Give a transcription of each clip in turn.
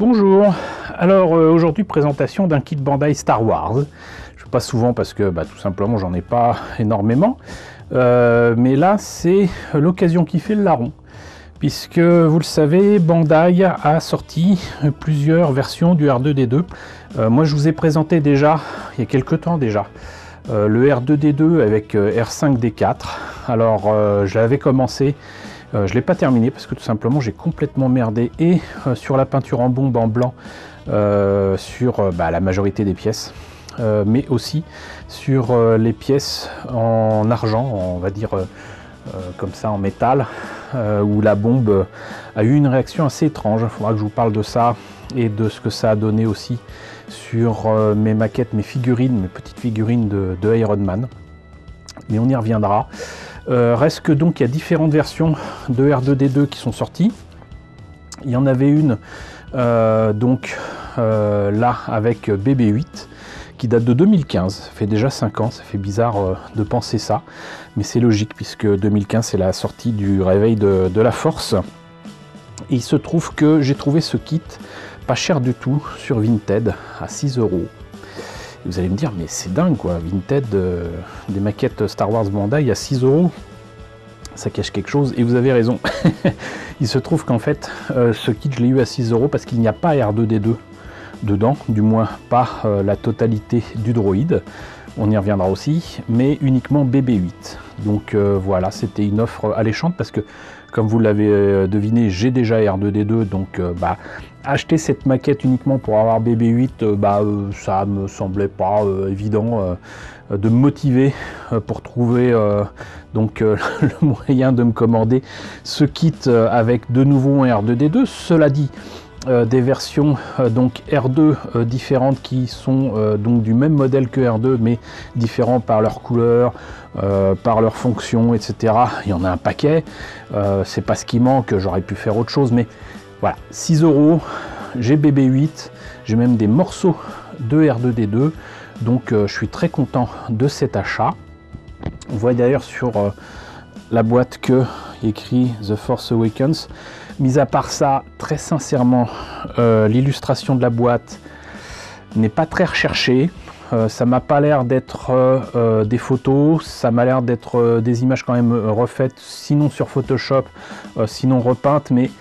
Bonjour, alors aujourd'hui présentation d'un kit Bandai Star Wars. Je fais pas souvent parce que tout simplement j'en ai pas énormément, mais là c'est l'occasion qui fait le larron, puisque vous le savez, Bandai a sorti plusieurs versions du R2D2. Moi je vous ai présenté déjà, il y a quelques temps déjà, le R2D2 avec R5D4. Alors je l'avais commencé. Je ne l'ai pas terminé parce que tout simplement j'ai complètement merdé et sur la peinture en bombe en blanc sur la majorité des pièces, mais aussi sur les pièces en argent, on va dire comme ça en métal, où la bombe a eu une réaction assez étrange. Il faudra que je vous parle de ça et de ce que ça a donné aussi sur mes maquettes, mes figurines, mes petites figurines de Iron Man. Mais on y reviendra. Reste que donc il y a différentes versions de R2D2 qui sont sorties. Il y en avait une là avec BB8 qui date de 2015, ça fait déjà 5 ans, ça fait bizarre de penser ça, mais c'est logique puisque 2015 c'est la sortie du réveil de la force. Et il se trouve que j'ai trouvé ce kit pas cher du tout sur Vinted à 6 €. Vous allez me dire, mais c'est dingue quoi, Vinted, des maquettes Star Wars Bandai à 6 €, ça cache quelque chose, et vous avez raison. Il se trouve qu'en fait, ce kit je l'ai eu à 6 € parce qu'il n'y a pas R2D2 dedans, du moins pas la totalité du droïde, on y reviendra aussi, mais uniquement BB8. Donc voilà, c'était une offre alléchante parce que, comme vous l'avez deviné, j'ai déjà R2D2, donc acheter cette maquette uniquement pour avoir BB8, ça me semblait pas évident de me motiver pour trouver le moyen de me commander ce kit avec de nouveau un R2D2. Cela dit, des versions donc R2 différentes qui sont donc du même modèle que R2 mais différents par leur couleur, par leur fonction, etc. Il y en a un paquet, c'est pas ce qui manque, j'aurais pu faire autre chose, mais voilà, 6 €, j'ai BB8, j'ai même des morceaux de R2D2, donc je suis très content de cet achat. On voit d'ailleurs sur la boîte que écrit The Force Awakens. Mis à part ça, très sincèrement, l'illustration de la boîte n'est pas très recherchée. Ça m'a pas l'air d'être des photos, ça m'a l'air d'être des images quand même refaites, sinon sur Photoshop, sinon repeintes, mais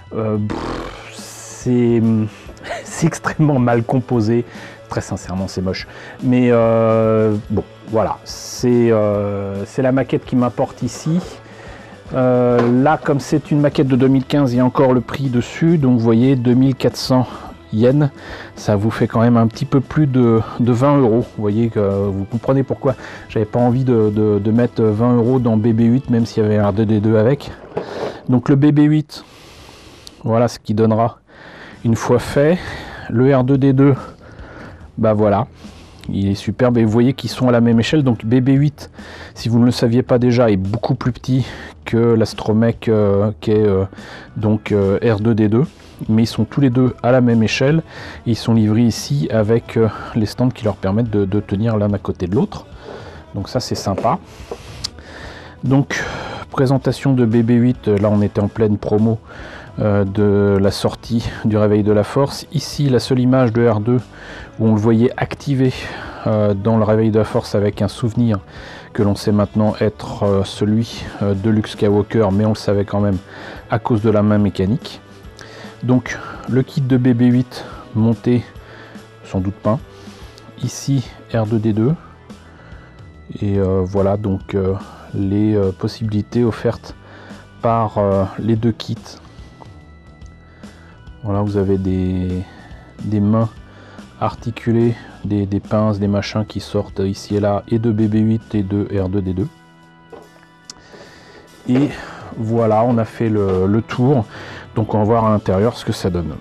c'est extrêmement mal composé. Très sincèrement, c'est moche. Mais bon, voilà, c'est la maquette qui m'importe ici. Là, comme c'est une maquette de 2015, il y a encore le prix dessus, donc vous voyez 2400 yens, ça vous fait quand même un petit peu plus de 20 €. Vous voyez que vous comprenez pourquoi j'avais pas envie de mettre 20 € dans BB8, même s'il y avait un R2D2 avec. Donc le BB8, voilà ce qui donnera une fois fait. Le R2D2, voilà, il est superbe, et vous voyez qu'ils sont à la même échelle. Donc BB8, si vous ne le saviez pas déjà, est beaucoup plus petit que l'Astromech qui est R2D2, mais ils sont tous les deux à la même échelle, et ils sont livrés ici avec les stands qui leur permettent de tenir l'un à côté de l'autre, donc ça c'est sympa. Donc présentation de BB8, là on était en pleine promo de la sortie du réveil de la force. Ici la seule image de R2 où on le voyait activé dans le réveil de la force avec un souvenir que l'on sait maintenant être celui de Luke Skywalker, mais on le savait quand même à cause de la main mécanique. Donc le kit de BB8 monté, sans doute peint, ici R2D2, et voilà donc les possibilités offertes par les deux kits. Voilà, vous avez des mains articulées, des pinces, des machins qui sortent ici et là, et de BB8 et de R2D2. Et voilà, on a fait le tour, donc on va voir à l'intérieur ce que ça donne.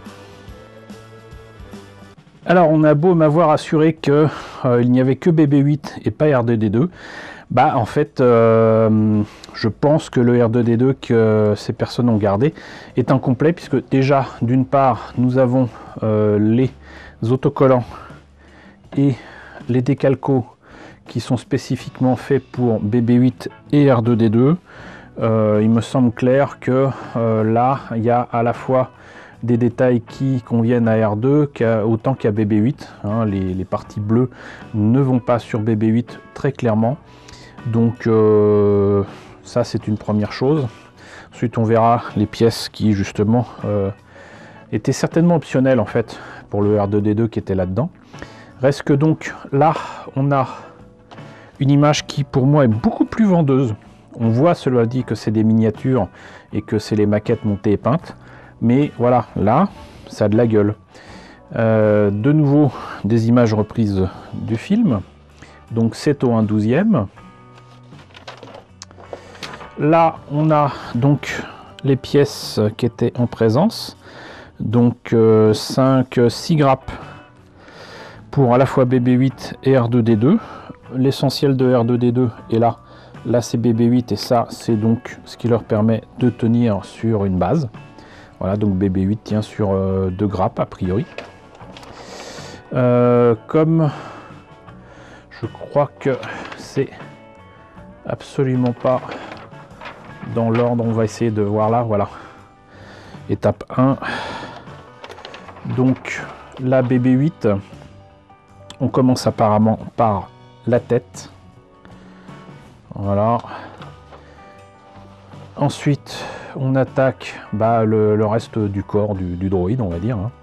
Alors on a beau m'avoir assuré que il n'y avait que BB8 et pas R2D2, en fait je pense que le R2D2 que ces personnes ont gardé est incomplet, puisque déjà d'une part nous avons les autocollants et les décalcos qui sont spécifiquement faits pour BB8 et R2D2. Il me semble clair que là il y a à la fois des détails qui conviennent à R2 autant qu'à BB8. Hein, les parties bleues ne vont pas sur BB8 très clairement. Donc ça c'est une première chose. Ensuite on verra les pièces qui justement étaient certainement optionnelles en fait pour le R2D2 qui était là-dedans. Reste que donc là on a une image qui pour moi est beaucoup plus vendeuse. On voit, cela dit, que c'est des miniatures et que c'est les maquettes montées et peintes. Mais voilà, là, ça a de la gueule. De nouveau, des images reprises du film. Donc c'est au 1/12e. Là, on a donc les pièces qui étaient en présence. Donc 6 grappes pour à la fois BB8 et R2D2. L'essentiel de R2D2 est là. Là c'est BB8 et ça c'est donc ce qui leur permet de tenir sur une base. Voilà, donc BB8 tient sur 2 grappes a priori. Comme je crois que c'est absolument pas dans l'ordre, on va essayer de voir là, voilà. Étape 1. Donc la BB8, on commence apparemment par la tête. Voilà. Ensuite, on attaque le reste du corps du droïde, on va dire. Hein,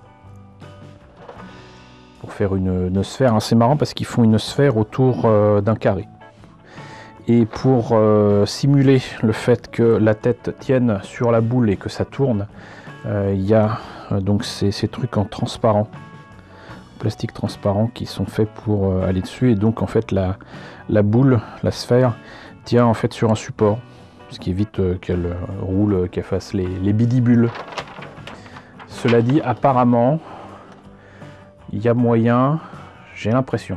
pour faire une sphère. Hein, c'est marrant parce qu'ils font une sphère autour d'un carré. Et pour simuler le fait que la tête tienne sur la boule et que ça tourne, il y a donc ces trucs en transparent, plastique transparent, qui sont faits pour aller dessus. Et donc en fait la boule, la sphère, tient en fait sur un support, ce qui évite qu'elle roule, qu'elle fasse les bidibules. Cela dit, apparemment, il y a moyen, j'ai l'impression,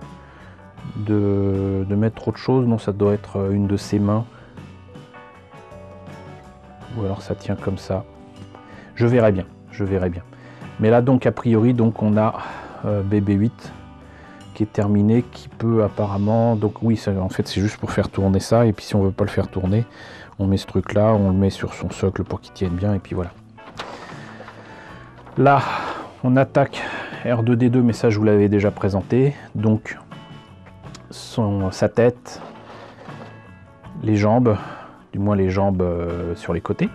de mettre autre chose. Non, ça doit être une de ses mains. Ou alors ça tient comme ça. Je verrai bien, je verrai bien. Mais là donc a priori donc on a BB8 qui est terminé, qui peut apparemment, donc oui en fait c'est juste pour faire tourner ça, et puis si on veut pas le faire tourner, on met ce truc là, on le met sur son socle pour qu'il tienne bien, et puis voilà. Là on attaque R2D2, mais ça je vous l'avais déjà présenté. Donc sa tête, les jambes, du moins les jambes sur les côtés.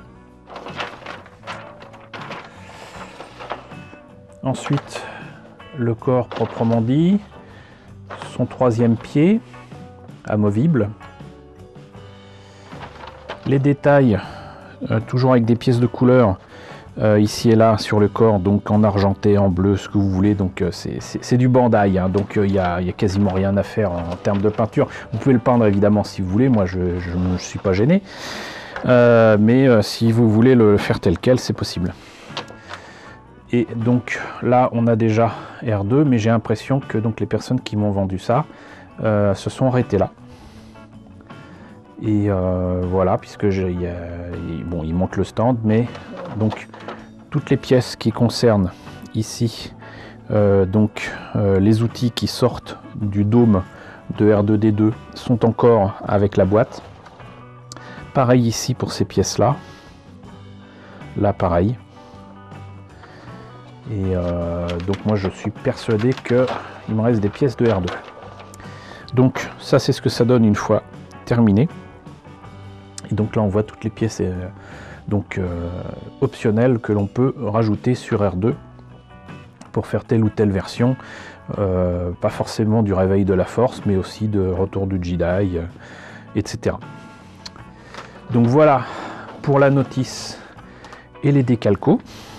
Ensuite le corps proprement dit, son troisième pied amovible, les détails toujours avec des pièces de couleur ici et là sur le corps, donc en argenté, en bleu, ce que vous voulez. Donc c'est du Bandai, hein, donc il y a quasiment rien à faire en termes de peinture. Vous pouvez le peindre évidemment si vous voulez, moi je ne suis pas gêné, mais si vous voulez le faire tel quel, c'est possible. Et donc là on a déjà R2, mais j'ai l'impression que donc les personnes qui m'ont vendu ça se sont arrêtées là. Et voilà, puisque bon, il manque le stand, mais donc toutes les pièces qui concernent ici, les outils qui sortent du dôme de R2D2 sont encore avec la boîte. Pareil ici pour ces pièces là. Là pareil. Et donc moi je suis persuadé qu'il me reste des pièces de R2. Donc ça c'est ce que ça donne une fois terminé. Et donc là on voit toutes les pièces optionnelles que l'on peut rajouter sur R2 pour faire telle ou telle version. Pas forcément du réveil de la force, mais aussi de retour du Jedi, etc. Donc voilà pour la notice et les décalcos.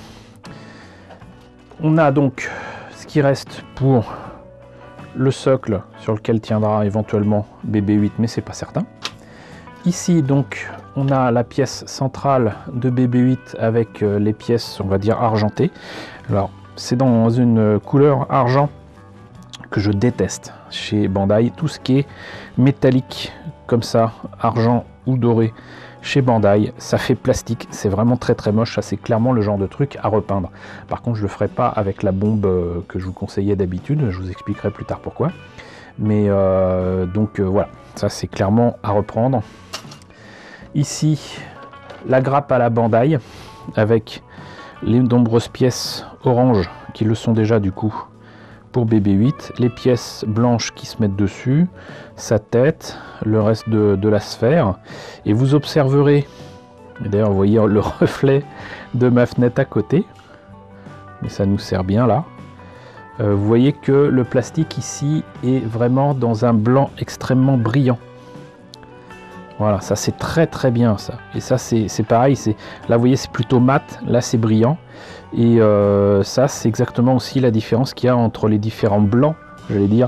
On a donc ce qui reste pour le socle sur lequel tiendra éventuellement BB8, mais c'est pas certain. Ici donc on a la pièce centrale de BB8 avec les pièces, on va dire, argentées. Alors c'est dans une couleur argent que je déteste chez Bandai. Tout ce qui est métallique comme ça, argent ou doré, chez Bandai, ça fait plastique, c'est vraiment très très moche. Ça c'est clairement le genre de truc à repeindre. Par contre je le ferai pas avec la bombe que je vous conseillais d'habitude, je vous expliquerai plus tard pourquoi. Mais voilà, ça c'est clairement à reprendre. Ici la grappe à la Bandai avec les nombreuses pièces orange qui le sont déjà du coup pour BB-8, les pièces blanches qui se mettent dessus, sa tête, le reste de la sphère. Et vous observerez, d'ailleurs vous voyez le reflet de ma fenêtre à côté, mais ça nous sert bien là. Vous voyez que le plastique ici est vraiment dans un blanc extrêmement brillant. Voilà, ça c'est très très bien ça. Et ça c'est pareil, là vous voyez c'est plutôt mat, là c'est brillant. Et ça c'est exactement aussi la différence qu'il y a entre les différents blancs, j'allais dire,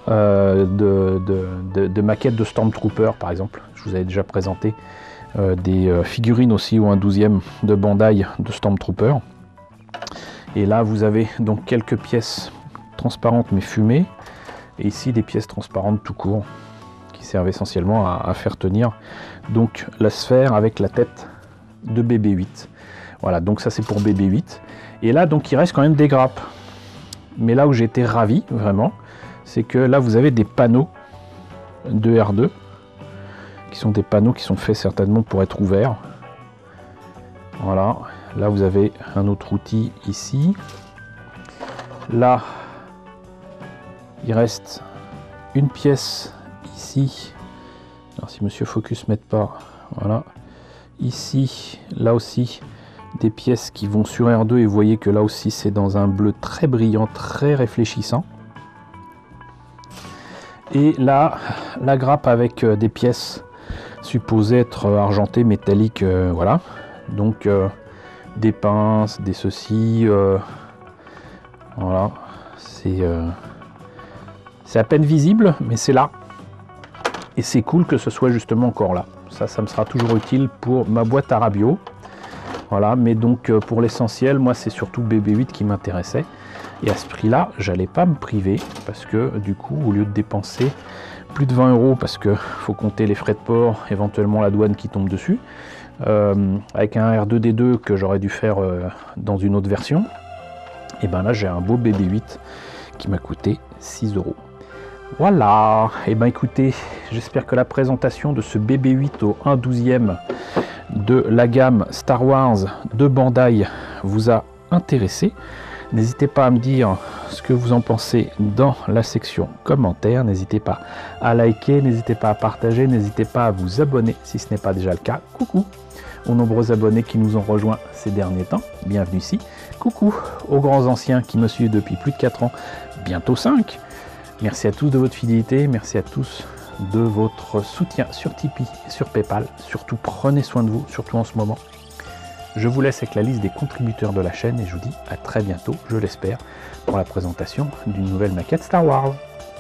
de maquettes de Stormtrooper par exemple. Je vous avais déjà présenté des figurines aussi ou un 12e de Bandai de Stormtrooper. Et là vous avez donc quelques pièces transparentes mais fumées. Et ici des pièces transparentes tout court, servent essentiellement à faire tenir donc la sphère avec la tête de BB-8. Voilà, donc ça c'est pour BB-8. Et là donc il reste quand même des grappes. Mais là où j'ai été ravi vraiment, c'est que là vous avez des panneaux de R2 qui sont des panneaux qui sont faits certainement pour être ouverts. Voilà, là vous avez un autre outil ici. Là il reste une pièce ici. Alors si Monsieur Focus m'aide pas, voilà. Ici, là aussi, des pièces qui vont sur R2 et vous voyez que là aussi c'est dans un bleu très brillant, très réfléchissant. Et là, la grappe avec des pièces supposées être argentées, métalliques, voilà. Donc des pinces, des ceci, voilà. C'est à peine visible, mais c'est là. Et c'est cool que ce soit justement encore là. Ça me sera toujours utile pour ma boîte à radio. Voilà, mais donc pour l'essentiel, moi c'est surtout BB-8 qui m'intéressait. Et à ce prix-là, j'allais pas me priver parce que du coup, au lieu de dépenser plus de 20 € parce que faut compter les frais de port, éventuellement la douane qui tombe dessus, avec un R2D2 que j'aurais dû faire dans une autre version, et ben là j'ai un beau BB-8 qui m'a coûté 6 €. Voilà, et ben écoutez, j'espère que la présentation de ce BB-8 au 1/12e de la gamme Star Wars de Bandai vous a intéressé. N'hésitez pas à me dire ce que vous en pensez dans la section commentaires. N'hésitez pas à liker, n'hésitez pas à partager, n'hésitez pas à vous abonner si ce n'est pas déjà le cas. Coucou aux nombreux abonnés qui nous ont rejoints ces derniers temps. Bienvenue ici. Coucou aux grands anciens qui me suivent depuis plus de 4 ans, bientôt 5. Merci à tous de votre fidélité, merci à tous de votre soutien sur Tipeee et sur Paypal. Surtout prenez soin de vous, surtout en ce moment. Je vous laisse avec la liste des contributeurs de la chaîne et je vous dis à très bientôt, je l'espère, pour la présentation d'une nouvelle maquette Star Wars.